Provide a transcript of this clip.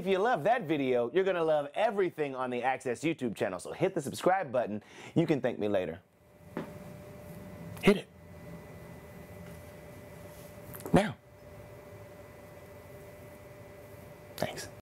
If you love that video, you're going to love everything on the Access YouTube channel. So hit the subscribe button. You can thank me later. Hit it. Now. Thanks.